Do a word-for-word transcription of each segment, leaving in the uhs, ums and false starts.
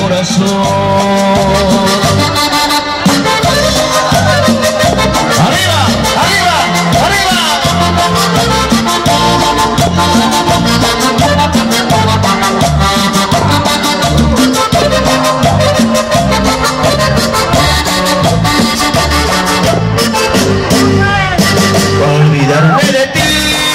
corazón. ¡Arriba! ¡Arriba! ¡Arriba! Para olvidarme de ti,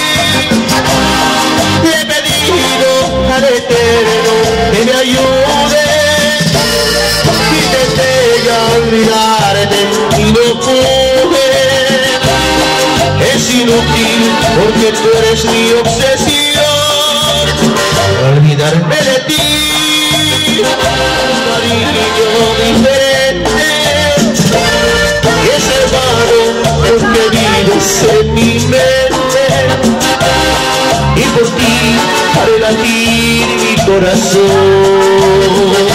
le he pedido al Eterno que me ayude. Intenté ya olvidarte y no pude. Es inútil porque tú eres mi obsesión. Para olvidarme de ti, un cariño diferente. Y es hermano porque vives en mi mente. Y por ti haré latir mi corazón.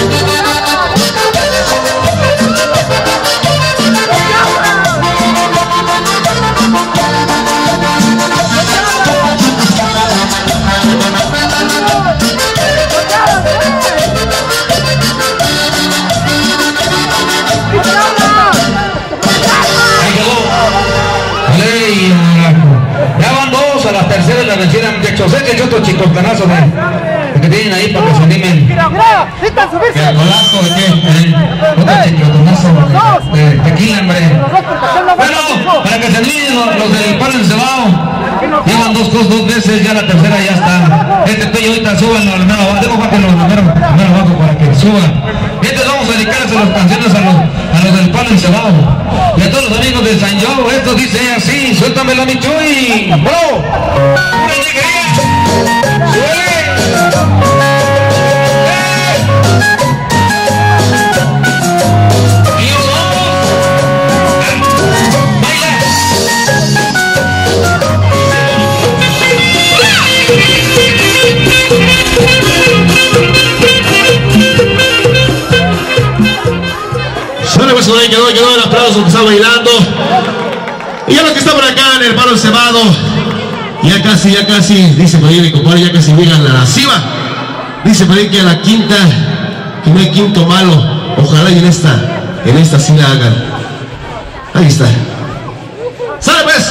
Ya van dos a las terceras la vencida, muchachos. Sé que he hecho otros chicotanazos de, que tienen ahí para que se animen. ¿Qué golazo de qué? Otro chicotonazo de tequila, hombre. Bueno, para que se animen los, los del palo encebado. Llevan dos cosas dos veces, ya la tercera ya está. Este pello ahorita suban al mero abajo. Dejo para que los mero abajo para que suban. Y entonces vamos a dedicarles las canciones a los, a los del palo encebado. Y a todos los amigos de San Joe, esto dice así, suéltamela mi Chuy. ¡Bro! ¡Una alegría! ¡Suele! ¡Eh! ¡Y los dos! ¡Baila! Bueno, pues ahí quedó, quedó el aplauso que está bailando. Y ya lo que está por acá en el palo encebado, ya casi, ya casi, dice por ahí mi compadre, ya casi llegan a la cima. Dice por ahí que a la quinta, que no hay quinto malo. Ojalá y en esta, en esta sí la hagan. Ahí está. ¡Sale pues!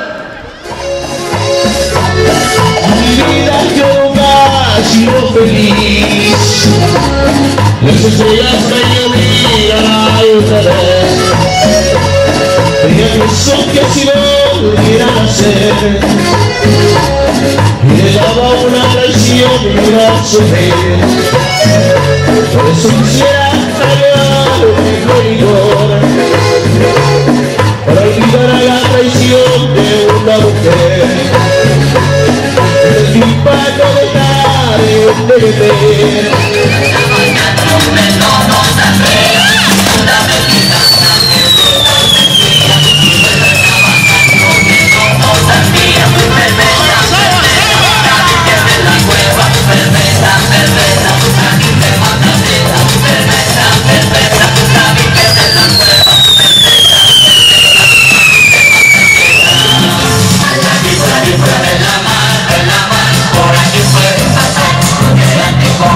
Mi vida yo más sido feliz. Las estrellas me obligan a llorar. Ella pensó que si volviera a nacer, y le daba una traición y una sufrir. Por eso quisiera callar mi rigor, para olvidar a la traición de una mujer. Es mi pacto de dar y de beber. Por aquí fue,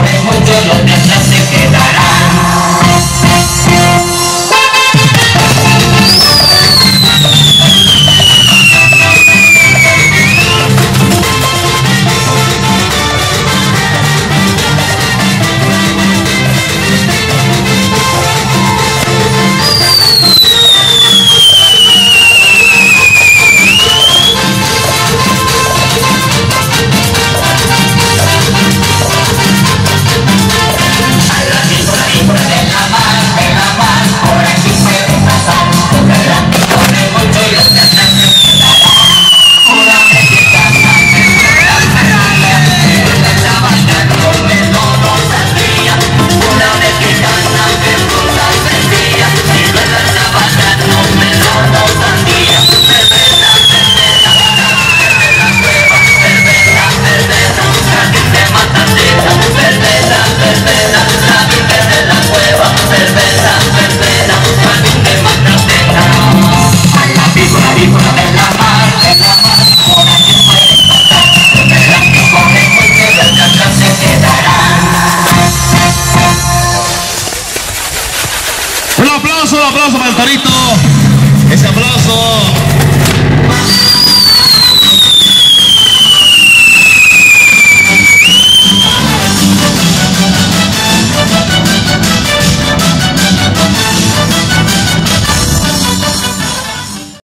aplauso para el Torito. Ese aplauso.